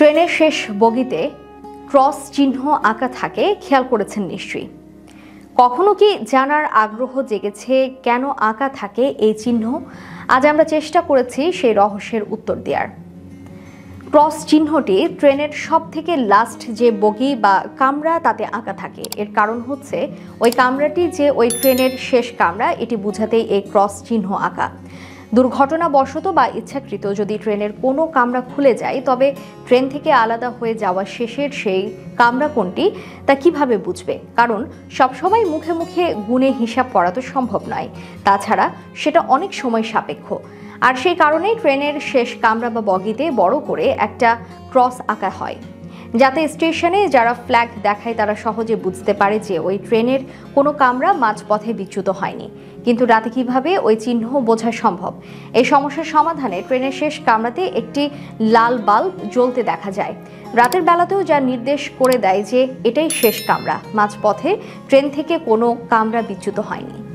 ট্রেনের শেষ বগিতে ক্রস চিহ্ন আঁকা থাকে, খেয়াল করেছেন নিশ্চয়ই। কখনো কি জানার আগ্রহ জেগেছে কেন আঁকা থাকে এই চিহ্ন? আজ আমরা চেষ্টা করেছি সেই রহস্যের উত্তর দেওয়ার। ক্রস চিহ্নটি ট্রেনের সব থেকে লাস্ট যে বগি বা কামরা তাতে আঁকা থাকে। এর কারণ হচ্ছে ওই কামরাটি যে ওই ট্রেনের শেষ কামরা, এটি বোঝাতেই এই ক্রস চিহ্ন আঁকা। দুর্ঘটনাবশত বা ইচ্ছাকৃত যদি ট্রেনের কোনো কামরা খুলে যায়, তবে ট্রেন থেকে আলাদা হয়ে যাওয়া শেষের সেই কামরা কোনটি তা কিভাবে বুঝবে? কারণ সবসময় মুখে মুখে গুণে হিসাব করা তো সম্ভব নয়, তাছাড়া সেটা অনেক সময় সাপেক্ষ। আর সেই কারণেই ট্রেনের শেষ কামরা বা বগিতে বড় করে একটা ক্রস আঁকা হয়, যাতে স্টেশনে যারা ফ্ল্যাগ দেখায় তারা সহজে বুঝতে পারে যে ওই ট্রেনের কোনো কামরা মাঝপথে বিচ্যুত হয়নি। কিন্তু রাতে কিভাবে ওই চিহ্ন বোঝা সম্ভব? এই সমস্যার সমাধানে ট্রেনের শেষ কামরাতে একটি লাল বাল্ব জ্বলতে দেখা যায়। রাতের বেলাতেও যা নির্দেশ করে দেয় যে এটাই শেষ কামরা, মাঝপথে ট্রেন থেকে কোনো কামরা বিচ্যুত হয়নি।